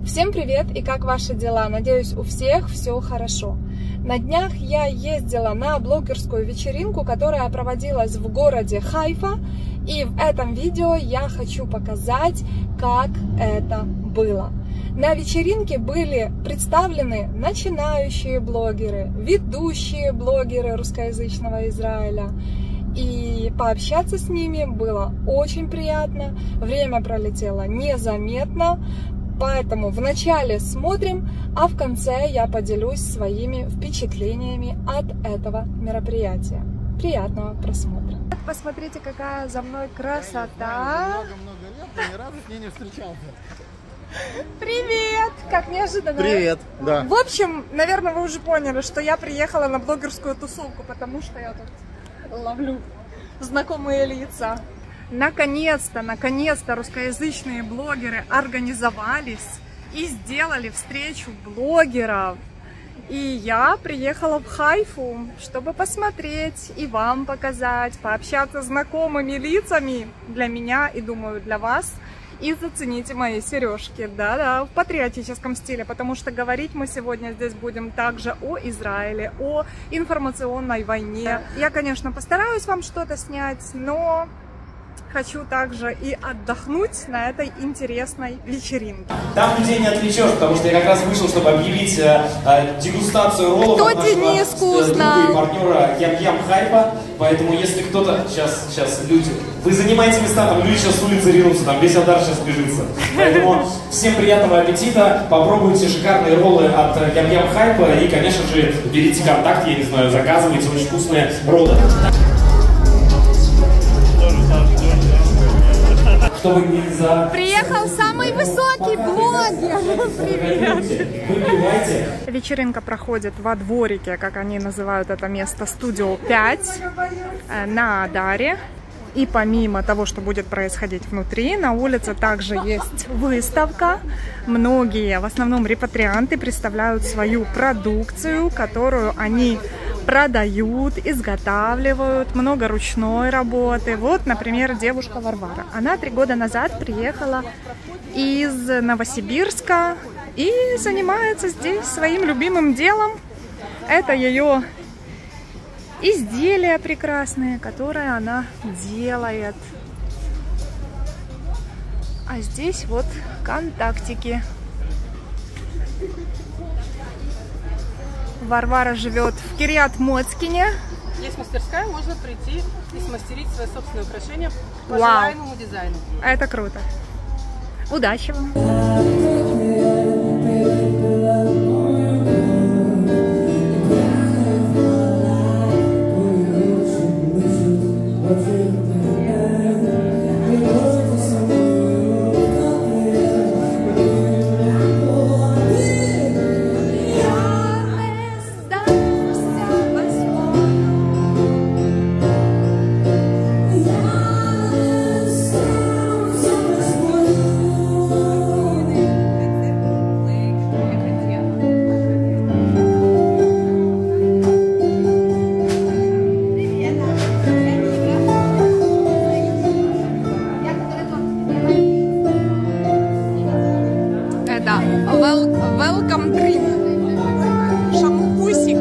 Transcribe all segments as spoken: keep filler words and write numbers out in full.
Всем привет и как ваши дела? Надеюсь, у всех все хорошо. На днях я ездила на блогерскую вечеринку, которая проводилась в городе Хайфа. И в этом видео я хочу показать, как это было. На вечеринке были представлены начинающие блогеры, ведущие блогеры русскоязычного Израиля. И пообщаться с ними было очень приятно. Время пролетело незаметно. Поэтому вначале смотрим, а в конце я поделюсь своими впечатлениями от этого мероприятия. Приятного просмотра. Посмотрите, какая за мной красота. Много-много лет, но ни разу с ней не встречался. Привет! Как неожиданно. Привет, да. В общем, наверное, вы уже поняли, что я приехала на блогерскую тусовку, потому что я тут ловлю знакомые лица. Наконец-то, наконец-то русскоязычные блогеры организовались и сделали встречу блогеров. И я приехала в Хайфу, чтобы посмотреть и вам показать, пообщаться с знакомыми лицами для меня и, думаю, для вас. И зацените мои сережки, да-да, в патриотическом стиле, потому что говорить мы сегодня здесь будем также о Израиле, о информационной войне. Я, конечно, постараюсь вам что-то снять, но хочу также и отдохнуть на этой интересной вечеринке. Там людей не отвлечешь, потому что я как раз вышел, чтобы объявить э, э, дегустацию роллов Кто от нашего Дениску э, узнал? друга и партнера Ям-Ям Хайфа. Поэтому если кто-то... Сейчас, сейчас люди... Вы занимаете места, там люди сейчас с улицы ринутся, там весь Адар сейчас бежится. Поэтому всем приятного аппетита, попробуйте шикарные роллы от Ям-Ям Хайфа и, конечно же, берите контакт, я не знаю, заказывайте очень вкусные роллы. Чтобы нельзя... Приехал самый высокий блогер! Привет! Выпивайте. Вечеринка проходит во дворике, как они называют это место, студио пять, на Адаре. И помимо того, что будет происходить внутри, на улице также есть выставка. Многие, в основном репатрианты, представляют свою продукцию, которую они продают, изготавливают, много ручной работы. Вот, например, девушка Варвара. Она три года назад приехала из Новосибирска и занимается здесь своим любимым делом. Это ее изделия прекрасные, которые она делает. А здесь вот контактики. Варвара живет в Кирьят-Моцкине. Есть мастерская, можно прийти и смастерить свои собственные украшения по Вау. желаемому дизайну. Это круто. Удачи вам! Welcome drink. Шампусик.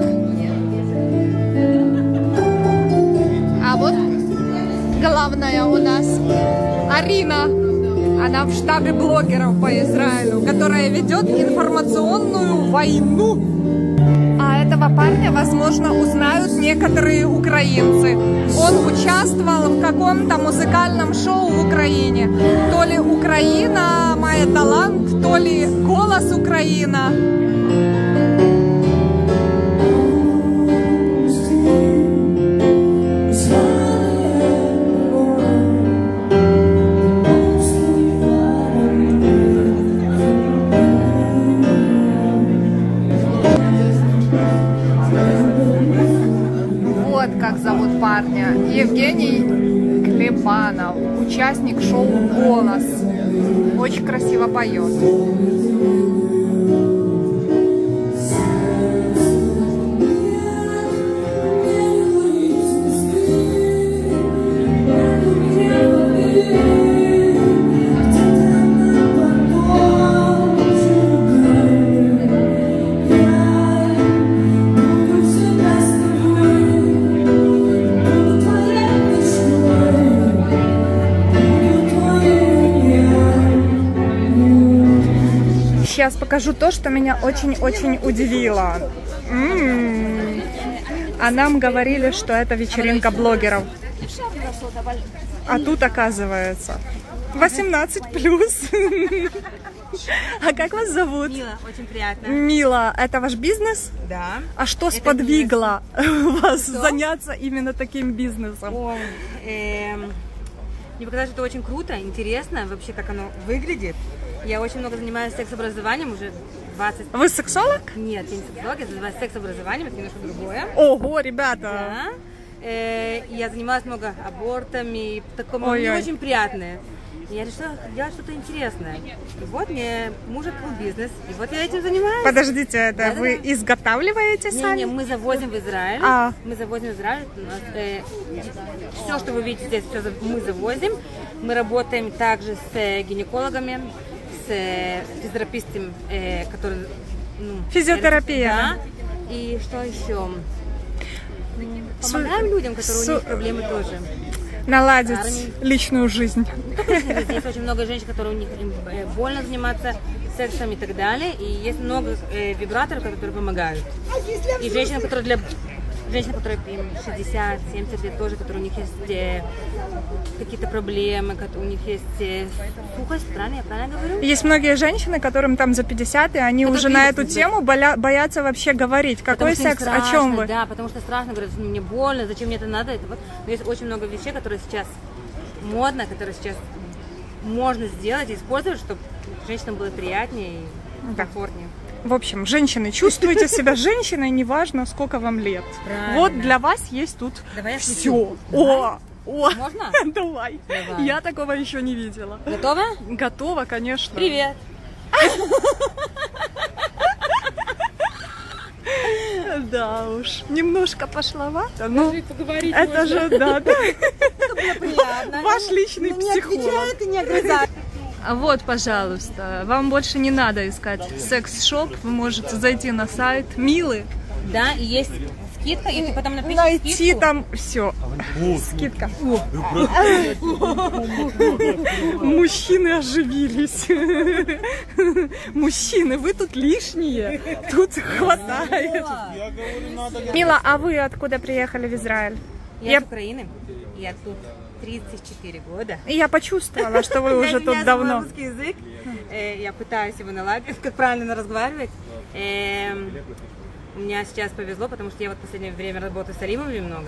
А вот главная у нас Арина. Она в штабе блогеров по Израилю, которая ведет информационную войну. А этого парня, возможно, узнают некоторые украинцы. Он участвовал в каком-то музыкальном шоу в Украине. То ли Украина має талант, то ли Голос Украина. Вот как зовут парня. Евгений Клепанов, участник шоу «Голос». Очень красиво поет. Сейчас покажу то, что меня очень-очень удивило. М-м-м. А нам говорили, что это вечеринка блогеров. А тут оказывается восемнадцать плюс. А как вас зовут? Мила, очень приятно. Мила, это ваш бизнес? Да. А что Это сподвигло вас Что? заняться именно таким бизнесом? Ой, эм, мне показалось, что это очень круто, интересно, вообще, как оно выглядит. Я очень много занимаюсь секс-образованием, уже двадцать... Вы сексолог? Нет, я не сексолог, я занимаюсь секс-образованием, это немножко другое. Ого, ребята! Да. Э, я занималась много абортами, такое Ой-ой. не очень приятное. Я решила делать что-то интересное. И вот мне муж открыл бизнес, и вот я этим занимаюсь. Подождите, это Да-да-да. вы изготавливаете Не, сами? не, мы завозим в Израиль. А. Мы завозим в Израиль. У нас, э, все, что вы видите здесь, все мы завозим. Мы работаем также с э, гинекологами, с э, физиотерапистами, э, которые... Ну, Физиотерапия. Да. И что еще? Помогаем людям, которые Су- у них проблемы тоже. Наладить Армии. личную жизнь. Есть очень много женщин, которые у них им, э, больно заниматься сексом и так далее. И есть много э, вибраторов, которые помогают. И женщины, которые для женщин, которые им шестьдесят-семьдесят лет тоже, которые у них есть э, какие-то проблемы, у них есть э, сухость, правильно? Я правильно говорю? Есть многие женщины, которым там за пятьдесят, и они Это уже на бизнес, эту да. тему боя- боятся вообще говорить. Какой Потому что им секс, о страшно, чем вы? Да, потому что страшно, говорят, «Ну, мне больно, зачем мне это надо? Это вот. Но есть очень много вещей, которые сейчас модно, которые сейчас можно сделать и использовать, чтобы женщинам было приятнее и Да. комфортнее. В общем, женщины, чувствуйте себя женщиной, неважно, сколько вам лет. Правильно. Вот для вас есть тут Давай я все. включу. О, о, Можно? давай. Давай. Я такого еще не видела. Готова? Готова, конечно. Привет! Да уж, немножко пошловато, но Поговорить это же, да, да. Приятно. Ваш личный Ну, не психолог. отвечает и не огрызает. А вот, пожалуйста, вам больше не надо искать секс-шоп, вы можете зайти на сайт Милы, Да, и есть скидка, и ты потом напишешь найти скидку. там все. Скидка. Мужчины оживились. Мужчины, вы тут лишние. Тут хватает. Мила, а вы откуда приехали в Израиль? Я Я- из Украины, я тут тридцать четыре года. Я почувствовала, что вы Я уже извиняюсь тут за давно. мой русский язык, Э, я пытаюсь его наладить, как правильно разговаривать. Эм, У меня сейчас повезло, потому что я вот в последнее время работаю с Алимовыми много.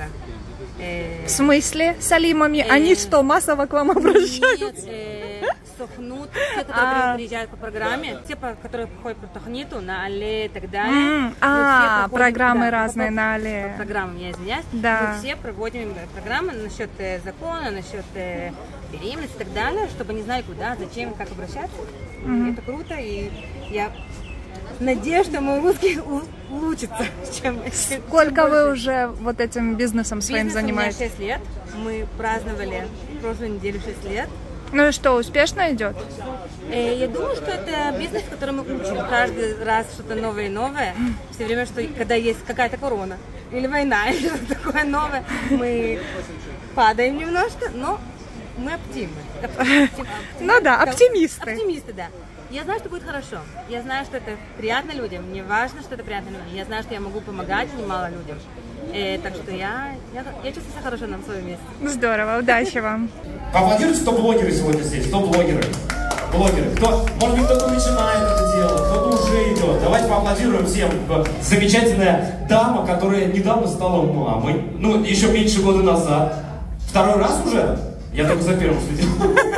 Э, В смысле, с Алимами? Э, Они что, массово к вам обращаются? Нет, э, Сохнут, те, которые А. приезжают по программе, те, по- которые проходят по Тохниту, на Алле и так далее. М, Мы все а, проходим, программы да, разные по- на по Алле. программам, я извиняюсь. Да. Мы все проводим э, программы насчет э, закона, насчет э, беременности и так далее, чтобы они знали, куда, зачем, как обращаться. И это круто, и я надеюсь, что мой русский у- улучшится. Чем, Сколько вы уже вот этим бизнесом своим Бизнес у меня занимаетесь? шесть лет. Мы праздновали прошлую неделю шесть лет. Ну и что, успешно идет? Э, Я думаю, что это бизнес, который мы учим. Каждый раз что-то новое и новое. Все время, что когда есть какая-то корона или война, или что-то такое новое, мы падаем немножко, но мы оптимы. Оптим- Ну да, оптимисты. Оптимисты, да. Я знаю, что будет хорошо. Я знаю, что это приятно людям. Мне важно, что это приятно людям. Я знаю, что я могу помогать немало людям. Э, так что я, я, я чувствую себя хорошо на своем месте. Здорово, удачи вам. Поаплодируйте, кто блогеры сегодня здесь, кто блогеры. Блогеры. Кто, может быть, кто-то начинает это дело, кто-то уже идет. Давайте поаплодируем всем. Замечательная дама, которая недавно стала мамой. Ну, еще меньше года назад. Второй раз уже? Я только за первым следил.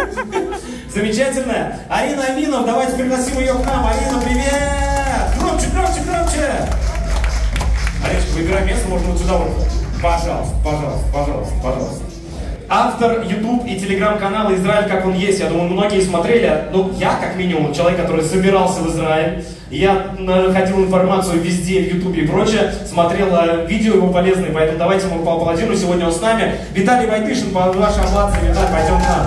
Замечательная. Арина Аминов, давайте пригласим ее к нам. Арина, привет! Громче, громче, громче! Ариночка, выбирай место, можно вот сюда вот. Пожалуйста, пожалуйста, пожалуйста, пожалуйста. Автор YouTube и телеграм-канала «Израиль, как он есть». Я думаю, многие смотрели. Ну, я, как минимум, человек, который собирался в Израиль. Я находил информацию везде, в YouTube и прочее. Смотрел э, видео его полезные, поэтому давайте ему поаплодируем. Сегодня он с нами. Виталий Войтышин, ваши овации. Виталий, пойдем к нам.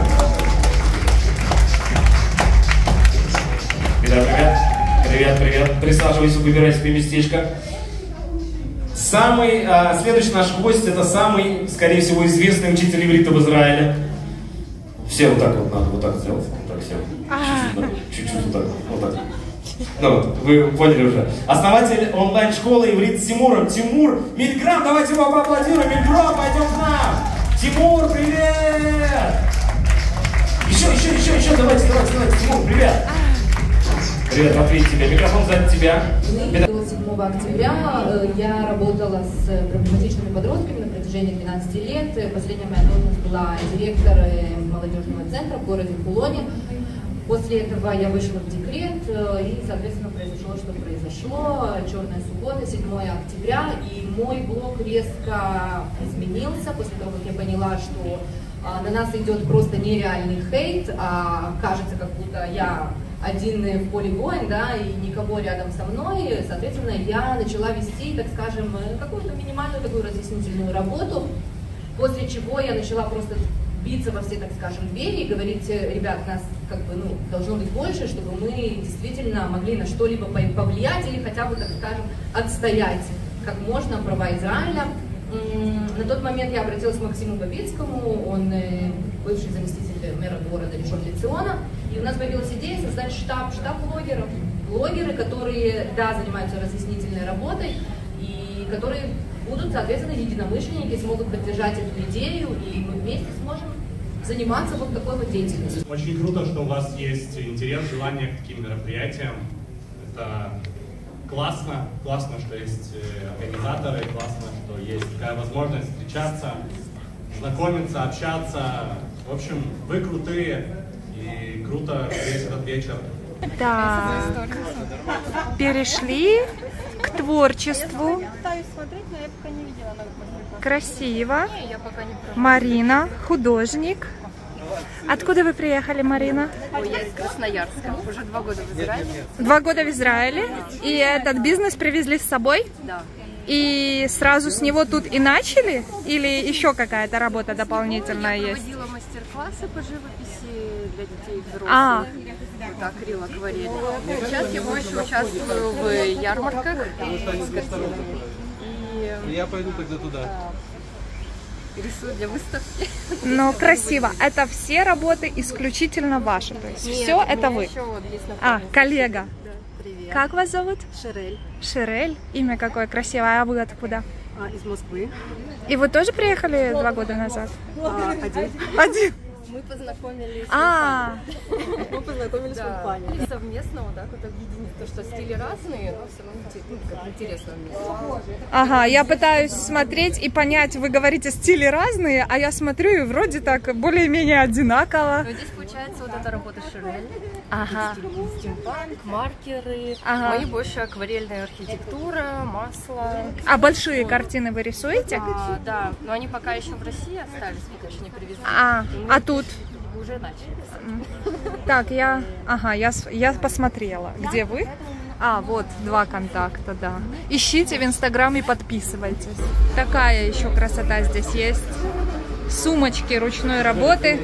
Виталий, привет. Привет, привет. Присаживайся, выбирай себе местечко. Самый, а, следующий наш гость, это самый, скорее всего, известный учитель иврита в Израиле. Все вот так вот надо, вот так сделать. Вот так все. Чуть-чуть, надо, чуть-чуть вот так, вот так. Ну, вы поняли уже. Основатель онлайн-школы иврит с Тимуром. Тимур Мильграм, давайте его поаплодируем. Мильграм, пойдем к нам. Тимур, привет! Еще, еще, еще, еще, давайте, давайте, давайте. Тимур, привет! Привет, Матвей, тебе. Микрофон сзади тебя. До седьмого октября я работала с проблематичными подростками на протяжении двенадцати лет. Последняя моя должность была директор молодежного центра в городе Хулоне. После этого я вышла в декрет, и, соответственно, произошло, что произошло. Черная суббота, седьмого октября, и мой блог резко изменился после того, как я поняла, что на нас идет просто нереальный хейт, а кажется, как будто я один в поле воин, да, и никого рядом со мной. Соответственно, я начала вести, так скажем, какую-то минимальную такую разъяснительную работу, после чего я начала просто биться во все, так скажем, двери и говорить: ребят, нас как бы, ну, должно быть больше, чтобы мы действительно могли на что-либо повлиять или хотя бы, так скажем, отстоять как можно права Израиля. На тот момент я обратилась к Максиму Бабицкому, он бывший заместитель мэра города Ришон-ле-Циона, и у нас появилась идея создать штаб, штаб блогеров, блогеры, которые, да, занимаются разъяснительной работой, и которые будут, соответственно, единомышленники, смогут поддержать эту идею, и мы вместе сможем заниматься вот такой вот деятельностью. Очень круто, что у вас есть интерес, желание к таким мероприятиям. Это классно, классно, что есть организаторы, классно, что есть такая возможность встречаться, знакомиться, общаться. В общем, вы крутые, и круто весь этот вечер. Так, перешли к творчеству. Красиво. Марина, художник. Откуда вы приехали, Марина? Ой, я из Красноярска. Уже два года в Израиле. Два года в Израиле. И этот бизнес привезли с собой? Да. И сразу с него тут и начали? Или еще какая-то работа дополнительная ну, я есть? Я проводила мастер-классы по живописи для детей и взрослых. А. Вот акрил, акварель. Сейчас я больше участвую в ярмарках с картинами. И я пойду тогда туда. Рисую для выставки. Но красиво. Это все работы исключительно ваши. То есть Нет, все это вы. Вот а, коллега. Да, привет. Как вас зовут? Шерель. Шерель. Имя какое красивое. А вы откуда? А, из Москвы. И вы тоже приехали два года назад? А, один. Один. Мы познакомились. А, Мы познакомились в компании. Совместно вот так вот объединить то, что стили разные, но все равно ну, как интересно вместе. ага, я пытаюсь смотреть и понять, вы говорите стили разные, а я смотрю и вроде так более-менее одинаково. Но здесь получается вот эта работа Шерель. Ага. Стимпанк, маркеры. Ага. Мои больше акварельная архитектура, масло. А большие картины вы рисуете? А, да, но они пока еще в России остались, пока еще не привезли. А, а тут? Уже начали. Так, я, ага, я, я посмотрела, где вы. А, вот, два контакта, да. Ищите в Инстаграме и подписывайтесь. Такая еще красота здесь есть. Сумочки ручной работы.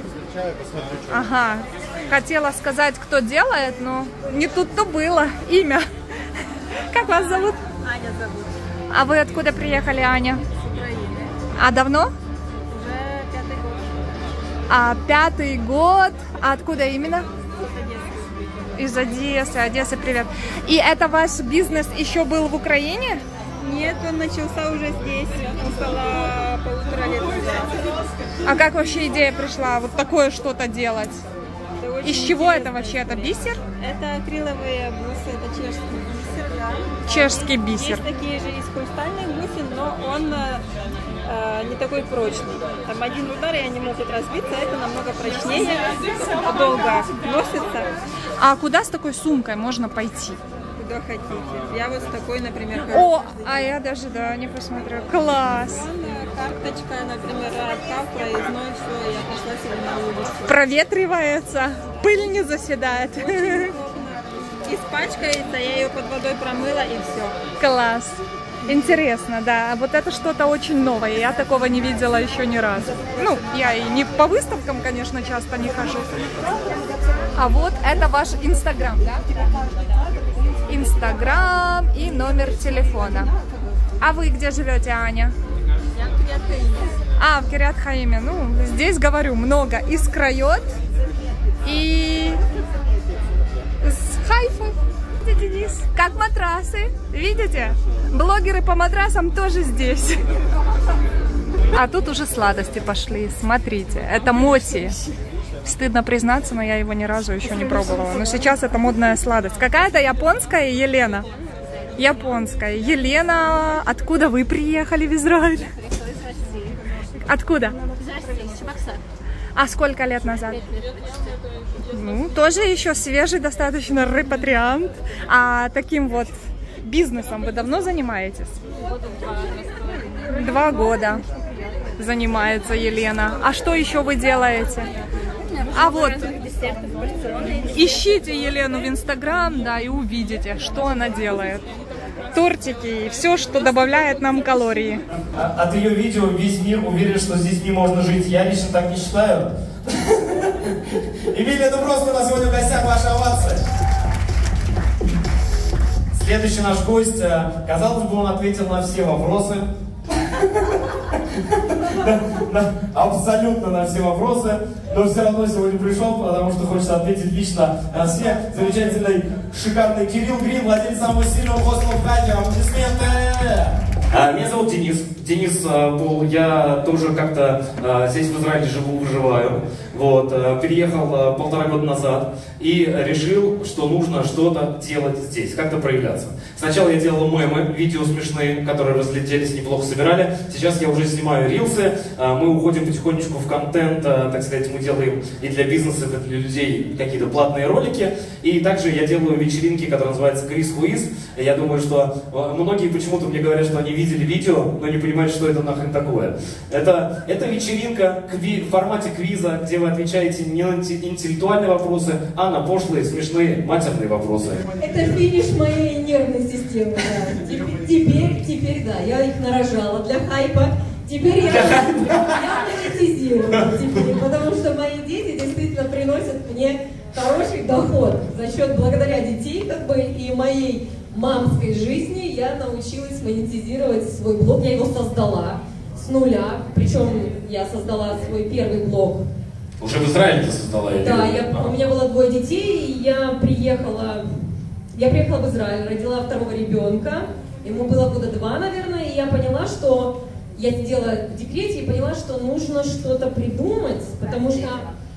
Ага, хотела сказать, кто делает, но не тут-то было. Имя. Как вас зовут? Аня зовут. А вы откуда приехали, Аня? С Украины. А давно? Уже пятый год. А пятый год. А откуда именно? Из Одессы. Одесса, привет. И это ваш бизнес еще был в Украине? Нет, он начался уже здесь, около полутора лет назад. А как вообще идея пришла вот такое что-то делать? Из чего это вообще? Это бисер? Это акриловые бусы, это чешский бисер, да. Чешский бисер. Есть такие же из хрустальных бусин, но он э, не такой прочный. Там один удар, и они могут разбиться, это намного прочнее, долго носится. А куда с такой сумкой можно пойти? Куда хотите. Я вот с такой, например, О, а я даже, да, не посмотрю. Класс. Вон, карточка, например, отправ проездной, все, я пошла себе на улицу. Проветривается, пыль не заседает. Испачкается, я ее под водой промыла и все. Класс. Интересно, да. Вот это что-то очень новое. Я такого не видела еще ни разу. Ну, я и не по выставкам, конечно, часто не хожу. А вот это ваш Инстаграм, да? Инстаграм и номер телефона. А вы где живете, Аня? Я в Кирят-Хаиме. А, в Кирят-Хаиме. Ну, здесь, говорю, много. Из Крайот и с Хайфы. здесь, как матрасы. Видите? Блогеры по матрасам тоже здесь. А тут уже сладости пошли. Смотрите, это моти. Стыдно признаться, но я его ни разу еще не пробовала. Но сейчас это модная сладость. Какая-то японская, Елена. Японская. Елена, откуда вы приехали в Израиль? Откуда? А сколько лет назад? Ну, тоже еще свежий достаточно репатриант. А таким вот бизнесом вы давно занимаетесь? Два года занимается Елена. А что еще вы делаете? А вот, ищите Елену в Инстаграм, да, и увидите, что она делает. Тортики и все, что добавляет нам калории. От ее видео весь мир уверен, что здесь не можно жить. Я лично так не считаю. Эмилия Дубровская у нас сегодня в гостях, ваша овация. Следующий наш гость, казалось бы, он ответил на все вопросы. Абсолютно на все вопросы, но все равно сегодня пришел, потому что хочется ответить лично на все. Замечательный, шикарный Кирилл Грин, владелец самого сильного хостела в Хайпе. Аплодисменты! Меня зовут Денис. Денис был, я тоже как-то здесь в Израиле живу, выживаю. Вот, переехал полтора года назад и решил, что нужно что-то делать здесь, как-то проявляться. Сначала я делал мемы, видео смешные, которые разлетелись, неплохо собирали. Сейчас я уже снимаю рилсы, мы уходим потихонечку в контент, так сказать, мы делаем и для бизнеса, и для людей какие-то платные ролики. И также я делаю вечеринки, которые называются Крис Хуиз. Я думаю, что многие почему-то мне говорят, что они видели видео, но не понимают, что это нахрен такое. Это, это вечеринка в формате квиза, где вы отвечаете не на интеллектуальные вопросы, а на пошлые, смешные, матерные вопросы. Это финиш моей нервной системы, да. Теперь, теперь, теперь, да, я их нарожала для хайпа. Теперь я, я монетизирую, теперь, потому что мои дети действительно приносят мне хороший доход. За счет, благодаря детей, как бы, и моей мамской жизни я научилась монетизировать свой блог. Я его создала с нуля, причем я создала свой первый блог. Уже в Израиле ты создала? Да, я, у меня было двое детей, и я приехала, я приехала в Израиль, родила второго ребенка, ему было года два, наверное, и я поняла, что я сидела в декрете и поняла, что нужно что-то придумать, потому что...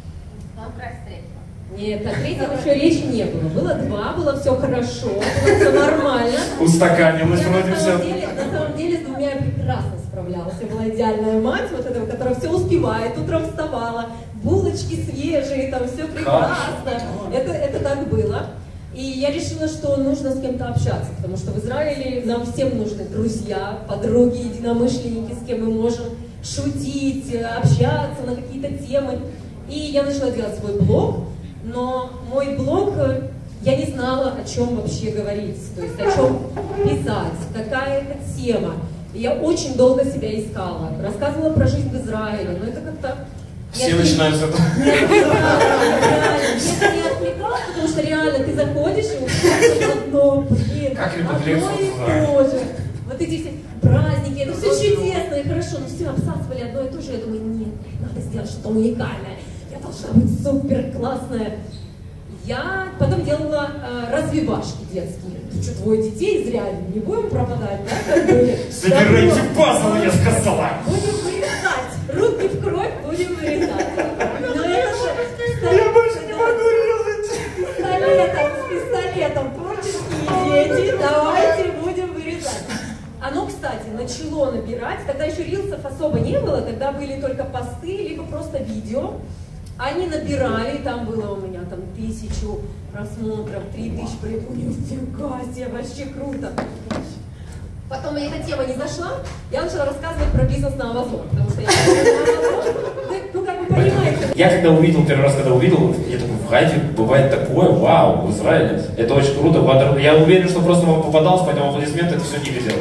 Нет, о третьем еще речи не было. Было два, было все хорошо, было все нормально. Устаканилось вроде все. На самом деле с двумя я прекрасно справлялась. Я была идеальная мать, вот этого, которая все успевает, утром вставала, булочки свежие, там все прекрасно. Это, это так было. И я решила, что нужно с кем-то общаться, потому что в Израиле нам всем нужны друзья, подруги, единомышленники, с кем мы можем шутить, общаться на какие-то темы. И я начала делать свой блог. Но мой блог, я не знала, о чем вообще говорить, то есть о чем писать, какая это тема. И я очень долго себя искала, рассказывала про жизнь в Израиле, но это как-то... Все начинают с этого. Меня это не отвлекало, потому что реально ты заходишь и услышишь одно, блин, одно и то же. Вот эти все праздники, это все чудесно и хорошо, но все обсасывали одно и то же. Я думаю, нет, надо сделать что-то уникальное. Я должна быть супер классная. Я потом делала э, развивашки детские. Ты что, двое детей зря не будем пропадать, да? Собирайте пазлы, я сказала. Будем вырезать. Руки в кровь будем вырезать. Но это же... Я больше не могу резать. Пистолетом, с пистолетом. Творческие дети, давайте будем вырезать. Оно, кстати, начало набирать. Тогда еще рилсов особо не было. Тогда были только посты, либо просто видео. Они набирали, там было у меня там тысячу просмотров, три тысячи, блин, нифига себе, вообще круто. Потом эта тема не зашла, я начала рассказывать про бизнес на Амазон, потому что я ну как вы понимаете. Я когда увидел, первый раз когда увидел, я такой, в Хайпе бывает такое, вау, в Израиле, это очень круто. Я уверен, что просто вам попадалось, поэтому аплодисменты, это все не видел.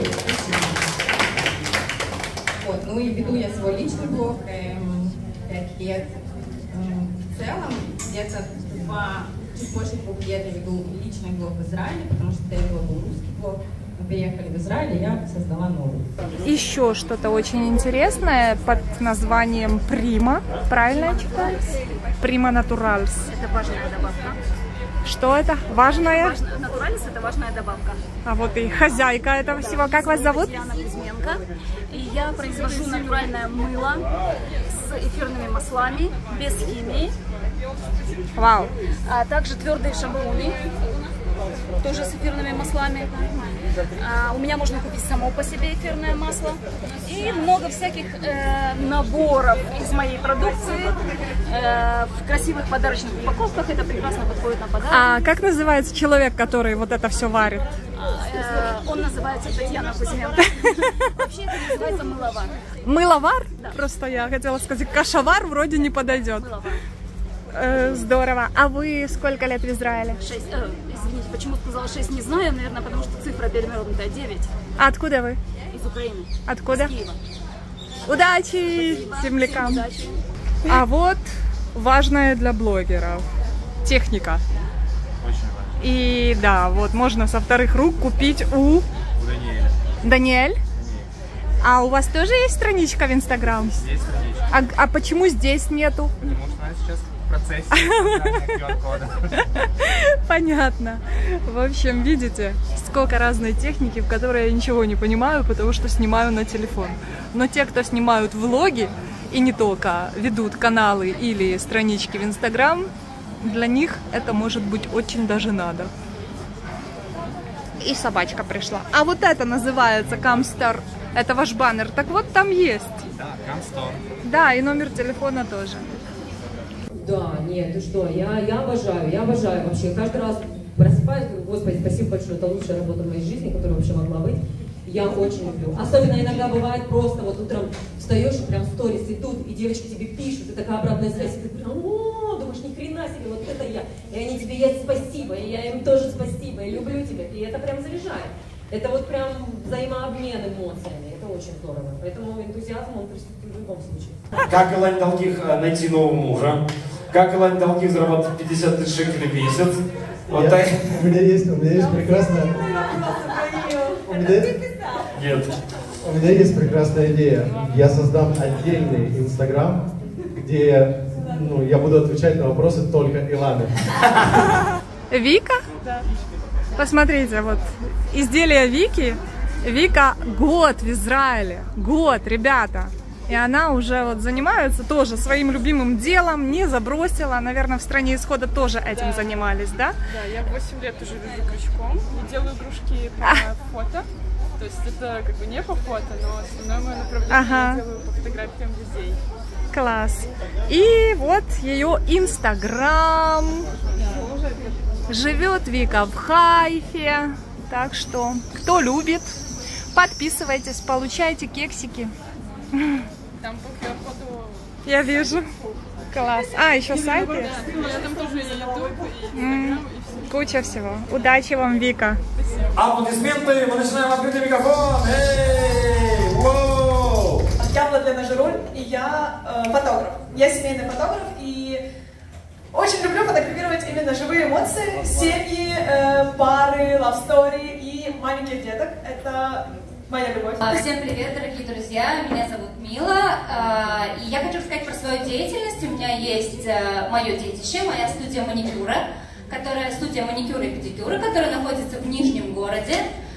Вот, ну и веду я свой личный блог, пять лет. В целом, где-то два, чуть больше двух лет я веду личный блог в Израиле, потому что до этого был русский блог. Мы приехали в Израиль, и я создала новый. Еще что-то очень интересное под названием Прима. Правильно я читаю? Прима Натуральс. Это важная добавка. Что это? Важное? Важно, натуральность – это важная добавка. А вот и хозяйка этого всего. Как вас зовут? Татьяна Кузьменко. И я произвожу натуральное мыло с эфирными маслами, без химии. Вау. А также твердые шампуни, тоже с эфирными маслами. А, у меня можно купить само по себе эфирное масло. И много всяких э, наборов из моей продукции э, в красивых подарочных упаковках. Это прекрасно подходит на подарок. А как называется человек, который вот это все варит? Э, он называется Татьяна Кузьменко. Вообще это называется мыловар. Мыловар? Да. Просто я хотела сказать, кашавар вроде не подойдет. Мыловар. Э, здорово. А вы сколько лет в Израиле? Шесть. Э, извините, почему сказала шесть, не знаю, наверное, потому что цифра перевернутая девять. А откуда вы? Из Украины. Откуда? Из Киева. Удачи Спасибо. землякам. Всем удачи. А вот важное для блогеров. Техника. Очень важно. И да, вот можно со вторых рук купить у... У Даниэля. Даниэль? А у вас тоже есть страничка в Инстаграм? Есть страничка. А, а почему здесь нету? Потому что она сейчас в процессе создания ку ар кода. Понятно. В общем, видите, сколько разной техники, в которой я ничего не понимаю, потому что снимаю на телефон. Но те, кто снимают влоги, и не только ведут каналы или странички в Инстаграм, для них это может быть очень даже надо. И собачка пришла. А вот это называется Камстор. Это ваш баннер. Так вот, там есть. Да, Камстор. Да, и номер телефона тоже. Да, нет, ты что, я, я обожаю, я обожаю вообще. Каждый раз просыпаюсь, говорю, господи, спасибо большое, это лучшая работа в моей жизни, которая вообще могла быть. Я очень люблю. Особенно иногда бывает просто, вот утром встаешь и прям сторис идут, и девочки тебе пишут, и такая обратная связь, и ты прям, о, думаешь, ни хрена себе, вот это я. И они тебе, я спасибо, и я им тоже спасибо, и люблю тебя, и это прям заряжает. Это вот прям взаимообмен эмоциями, это очень здорово. Поэтому энтузиазм, он присутствует в любом случае. Как Илань Долгих найти нового мужа? Как Илань Долгих заработать пятьдесят тысяч шекелей в месяц? Вот Я, так. У меня есть, у меня есть прекрасная... У меня, Нет. у меня есть прекрасная идея. Я создам отдельный Инстаграм, где ну, я буду отвечать на вопросы только Иланы. Вика? Да. Посмотрите, вот изделие Вики. Вика год в Израиле. Год, ребята. И она уже вот занимается тоже своим любимым делом, не забросила. Наверное, в стране исхода тоже этим Да. занимались, да? Да, я восемь лет уже вяжу крючком и делаю игрушки по фото. То есть это как бы не по фото, но основное мое направление Ага. я делаю по фотографиям людей. Класс. И вот ее Инстаграм. Живет Вика в Хайфе. Так что, кто любит, подписывайтесь, получайте кексики. Там по ку ар коду... Я вижу. Класс. А, еще сайт есть? Да, там тоже и ютуб, и М, инстаграм, и все. Куча всего. Удачи вам, Вика. Аплодисменты, мы начинаем открытый микрофон. Эй! Воу! Я Владлена Жируль, и я э, фотограф. Я семейный фотограф, и очень люблю фотографировать именно живые эмоции, семьи, э, пары, love story и маленьких деток. Это моя любовь. Всем привет, дорогие друзья, меня зовут Мила, и я хочу рассказать про свою деятельность. У меня есть мое детище, моя студия маникюра, которая студия маникюра и педикюра, которая находится в Нижнем городе.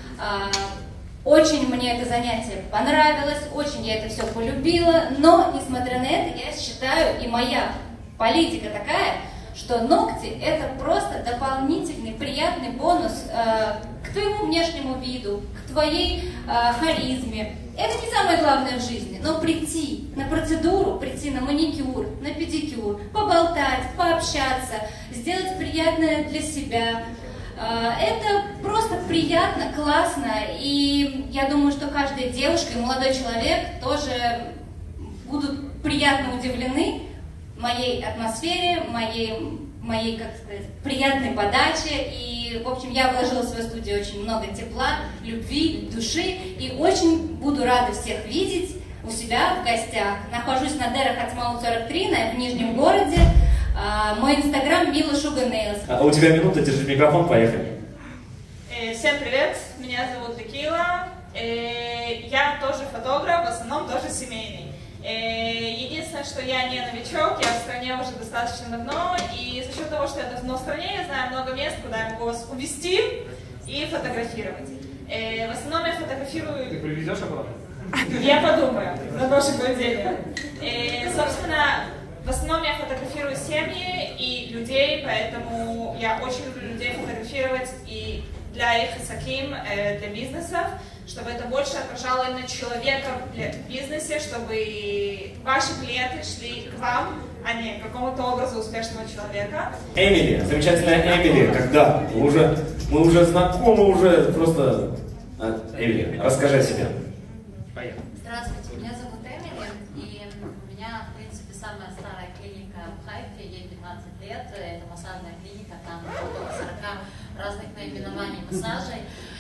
Очень мне это занятие понравилось, очень я это все полюбила, но, несмотря на это, я считаю, и моя политика такая, что ногти – это просто дополнительный приятный бонус э, к твоему внешнему виду, к твоей э, харизме. Это не самое главное в жизни, но прийти на процедуру, прийти на маникюр, на педикюр, поболтать, пообщаться, сделать приятное для себя. Э, это просто приятно, классно, и я думаю, что каждая девушка и молодой человек тоже будут приятно удивлены моей атмосфере, моей, моей, как сказать, приятной подаче. И, в общем, я вложила в свою студию очень много тепла, любви, души. И очень буду рада всех видеть у себя в гостях. Нахожусь на Дерах Ацмаут сорок три, в Нижнем городе. Мой инстаграм Мила Sugar Nails. А у тебя минута, держи микрофон, поехали. Всем привет, меня зовут Текила. Я тоже фотограф, в основном тоже семейный. Единственное, что я не новичок, я в стране уже достаточно давно, и за счет того, что я давно в стране, я знаю много мест, куда я могу вас увезти и фотографировать. В основном я фотографирую... Ты привезешь обратно? Я подумаю, на ваше поведение. Собственно, в основном я фотографирую семьи и людей, поэтому я очень люблю людей фотографировать и для их саким, для бизнесов, чтобы это больше отражало именно человека в бизнесе, чтобы ваши клиенты шли к вам, а не к какому-то образу успешного человека. Эмили, замечательная Эмили, когда уже, мы уже знакомы, уже просто... Эмили, расскажи о себе. Поехали. Здравствуйте, меня зовут Эмили, и у меня, в принципе, самая старая клиника в Хайфе, ей пятнадцать лет, это массажная клиника, там около сорока разных наименований массажей.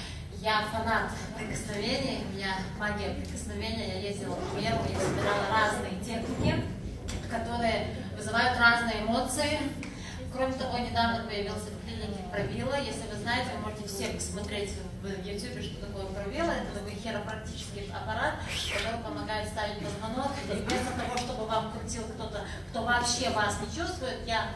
Я фанат прикосновений, у меня магия прикосновения, я ездила в Меру, я собирала разные техники, которые вызывают разные эмоции. Кроме того, недавно появился в клинике Провила. Если вы знаете, вы можете все посмотреть в YouTube, что такое Провила. Это такой хиропрактический аппарат, который помогает ставить позвонок. И вместо того, чтобы вам крутил кто-то, кто вообще вас не чувствует, я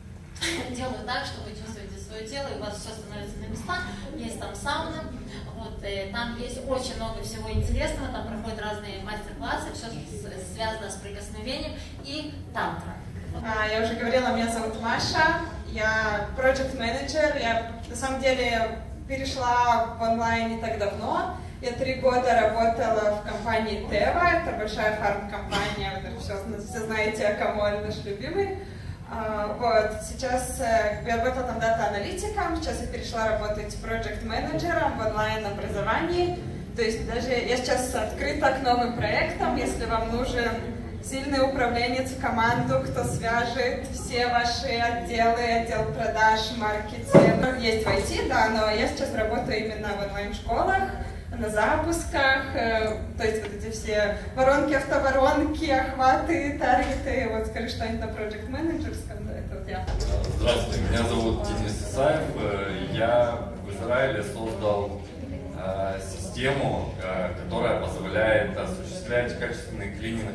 делаю так, что вы чувствуете свое тело, и у вас все становится на места. Есть там сауна, вот, там есть очень много всего интересного, там проходят разные мастер-классы, все связано с прикосновением и тантра. А, я уже говорила, меня зовут Маша, я project manager, я на самом деле перешла в онлайн не так давно. Я три года работала в компании Тева, это большая фарм-компания, вы все, все знаете, Акамоль, наш любимый. Uh, вот, сейчас uh, я работала там дата-аналитиком, сейчас я перешла работать проект-менеджером в онлайн-образовании. То есть даже я сейчас открыта к новым проектам, если вам нужен сильный управленец в команду, кто свяжет все ваши отделы, отдел продаж, маркетинг. Есть в ай ти, да, но я сейчас работаю именно в онлайн-школах, на запусках, э, то есть вот эти все воронки, автоворонки, охваты, таргеты. Вот скажи что-нибудь на project менеджерском, да, это вот я. Здравствуйте, меня зовут Денис Исаев. Я в Израиле создал э, систему, э, которая позволяет осуществлять качественный клининг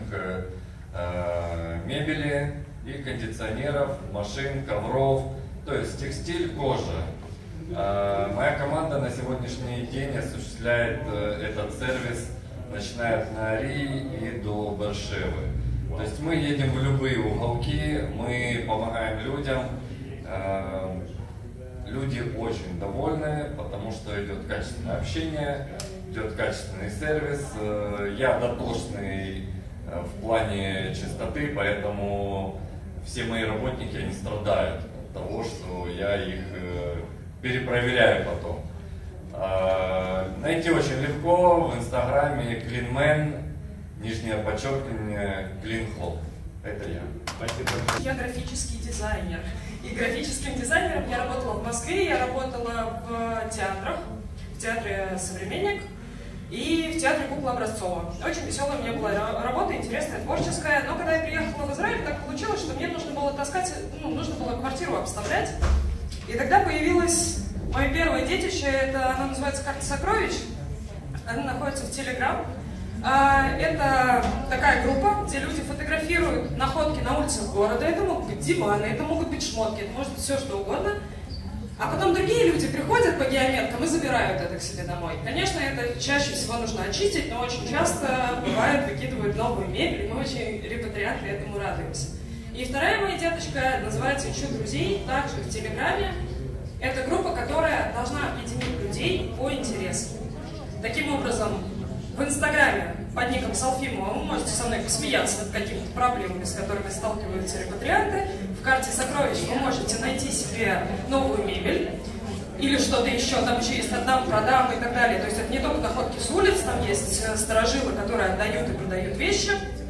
э, мебели и кондиционеров, машин, ковров, то есть текстиль, кожа. Моя команда на сегодняшний день осуществляет этот сервис, начиная от Нари и до Бершевы. То есть мы едем в любые уголки, мы помогаем людям. Люди очень довольны, потому что идет качественное общение, идет качественный сервис. Я дотошный в плане чистоты, поэтому все мои работники, они страдают от того, что я их перепроверяю потом. А, найти очень легко в инстаграме CleanMan, нижнее подчеркивание CleanHop. Это я. Спасибо. Я графический дизайнер. И графическим дизайнером я работала в Москве, я работала в театрах, в театре «Современник» и в театре «Кукла Образцова». Очень веселая у меня была работа, интересная, творческая. Но когда я приехала в Израиль, так получилось, что мне нужно было таскать, ну, нужно было квартиру обставлять. И тогда появилось мое первое детище, это, оно называется «Карта сокровищ», она находится в Телеграм. Это такая группа, где люди фотографируют находки на улицах города, это могут быть диваны, это могут быть шмотки, это может быть все что угодно. А потом другие люди приходят по геометкам и забирают это к себе домой. Конечно, это чаще всего нужно очистить, но очень часто бывает выкидывают новую мебель, и мы очень репатрианты этому радуемся. И вторая моя деточка называется «Ищу друзей», также в Телеграме. Это группа, которая должна объединить людей по интересам. Таким образом, в Инстаграме под ником Салфимова вы можете со мной посмеяться над какими-то проблемами, с которыми сталкиваются репатрианты. В карте сокровищ вы можете найти себе новую мебель или что-то еще, там еще есть отдам, продам и так далее. То есть это не только находки с улиц, там есть старожилы, которые отдают и продают вещи.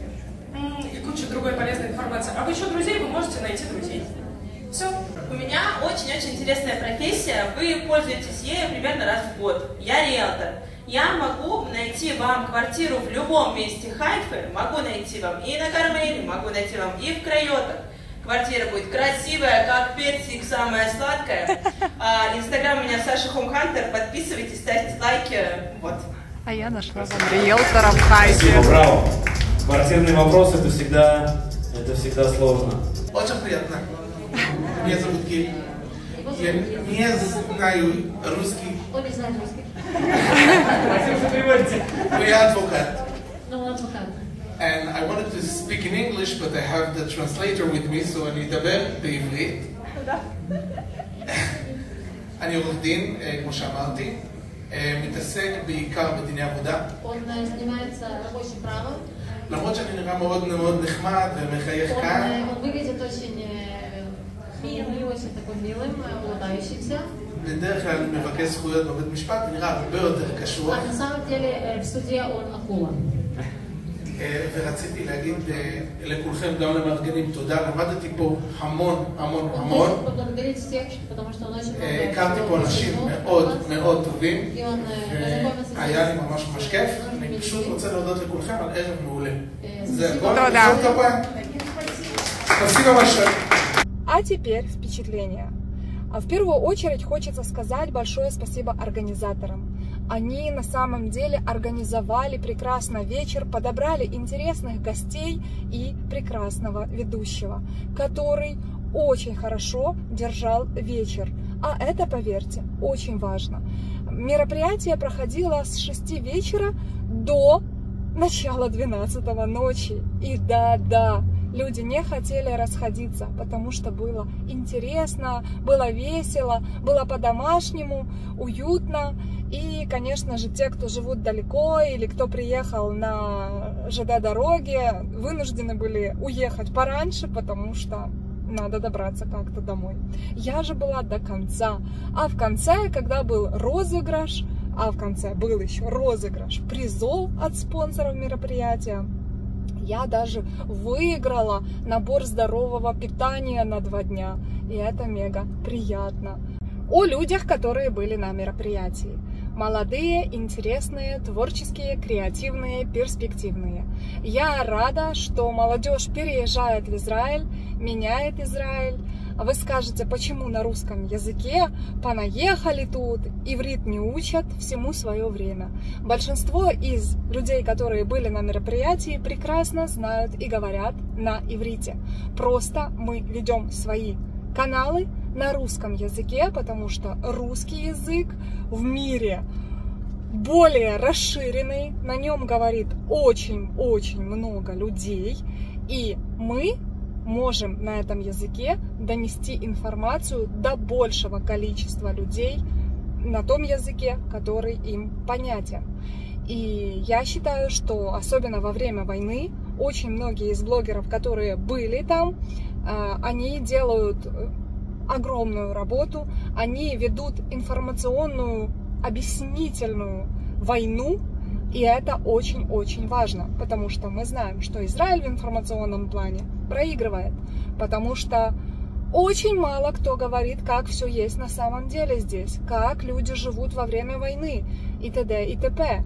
И куча другой полезной информации. А вы еще друзей, вы можете найти друзей. Все. У меня очень-очень интересная профессия. Вы пользуетесь ею примерно раз в год. Я риэлтор. Я могу найти вам квартиру в любом месте Хайфы. Могу найти вам и на Кармеле, могу найти вам и в Крайотах. Квартира будет красивая, как персик, самая сладкая. Инстаграм у меня Саша Хомхантер. Подписывайтесь, ставьте лайки. Вот. А я нашла вам риэлтора в Хайфе. Спасибо, браво. Квартирный вопрос это всегда, это всегда сложно. Очень приятно. Меня зовут Гиль. Я не знаю русский. Он не знает русский. Но я адвокат. Но он адвокат. And I wanted to speak in English, but I have the translator with me, so אני אדבר בעברית. אני עורך דין, כמו שאמרתי, מתעסק בעיקר בדיני עבודה. Он занимается рабочим правом. למרות שאני נראה מאוד מאוד נחמד ומחייך כאן. Он выглядит очень милым, очень такой милым, улыбающимся. בדרך כלל אני מבקש זכויות בבית משפט, נראה הרבה יותר קשוח. А на самом деле в суде он акула. ורציתי להגיד לכולכם, גם למארגנים, תודה. למדתי פה המון, המון, המון. הכרתי פה אנשים מאוד מאוד טובים. היה לי ממש ממש כיף. אני פשוט רוצה להודות לכולכם על ערב מעולה. זה הכל. תודה. спасибо большое. А теперь впечатления. В первую очередь хочется сказать большое спасибо организаторам. Они на самом деле организовали прекрасно вечер, подобрали интересных гостей и прекрасного ведущего, который очень хорошо держал вечер. А это, поверьте, очень важно. Мероприятие проходило с шести вечера до начала двенадцатого ночи. И да-да, люди не хотели расходиться, потому что было интересно, было весело, было по-домашнему, уютно. И, конечно же, те, кто живут далеко или кто приехал на ЖД-дороге, вынуждены были уехать пораньше, потому что надо добраться как-то домой. Я же была до конца. А в конце, когда был розыгрыш, а в конце был еще розыгрыш призов от спонсоров мероприятия, я даже выиграла набор здорового питания на два дня. И это мега приятно. О людях, которые были на мероприятии. Молодые, интересные, творческие, креативные, перспективные. Я рада, что молодежь переезжает в Израиль, меняет Израиль. Вы скажете, почему на русском языке? Понаехали тут, иврит не учат, всему свое время. Большинство из людей, которые были на мероприятии, прекрасно знают и говорят на иврите. Просто мы ведем свои каналы на русском языке, потому что русский язык в мире более расширенный, на нем говорит очень-очень много людей, и мы можем на этом языке донести информацию до большего количества людей на том языке, который им понятен. И я считаю, что особенно во время войны очень многие из блогеров, которые были там, они делают огромную работу, они ведут информационную, объяснительную войну, и это очень-очень важно, потому что мы знаем, что Израиль в информационном плане проигрывает, потому что очень мало кто говорит, как все есть на самом деле здесь, как люди живут во время войны и т.д. и т.п.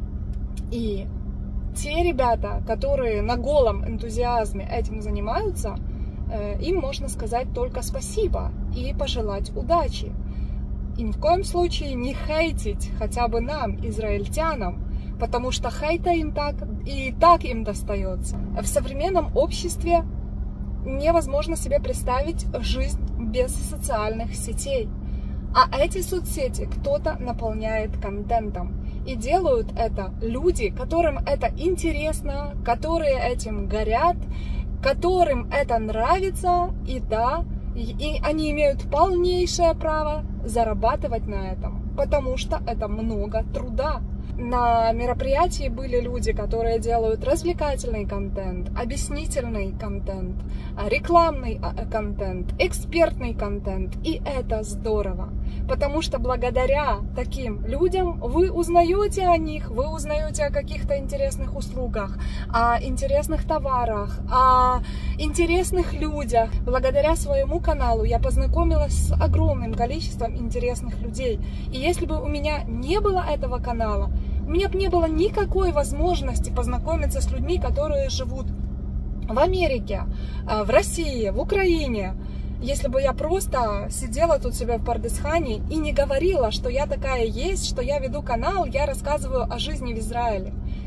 И те ребята, которые на голом энтузиазме этим занимаются, им можно сказать только спасибо и пожелать удачи. И ни в коем случае не хейтить хотя бы нам, израильтянам, потому что хейта им так и так им достается. В современном обществе невозможно себе представить жизнь без социальных сетей. А эти соцсети кто-то наполняет контентом. И делают это люди, которым это интересно, которые этим горят, которым это нравится, и да, и они имеют полнейшее право зарабатывать на этом, потому что это много труда. На мероприятии были люди, которые делают развлекательный контент, объяснительный контент, рекламный контент, экспертный контент. И это здорово, потому что благодаря таким людям вы узнаете о них, вы узнаете о каких-то интересных услугах, о интересных товарах, о интересных людях. Благодаря своему каналу я познакомилась с огромным количеством интересных людей. И если бы у меня не было этого канала, у меня бы не было никакой возможности познакомиться с людьми, которые живут в Америке, в России, в Украине. Если бы я просто сидела тут себя в Пардесхане и не говорила, что я такая есть, что я веду канал, я рассказываю о жизни в Израиле.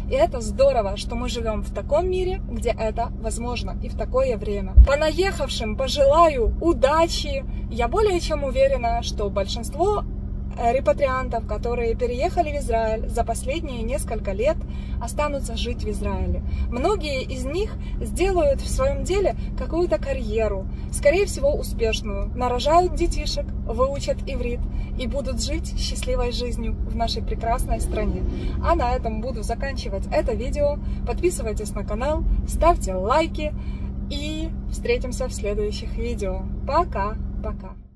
И это здорово, что мы живем в таком мире, где это возможно и в такое время. Понаехавшим пожелаю удачи. Я более чем уверена, что большинство репатриантов, которые переехали в Израиль за последние несколько лет, останутся жить в Израиле. Многие из них сделают в своем деле какую-то карьеру, скорее всего успешную, нарожают детишек, выучат иврит и будут жить счастливой жизнью в нашей прекрасной стране. А на этом буду заканчивать это видео. Подписывайтесь на канал, ставьте лайки и встретимся в следующих видео. Пока-пока!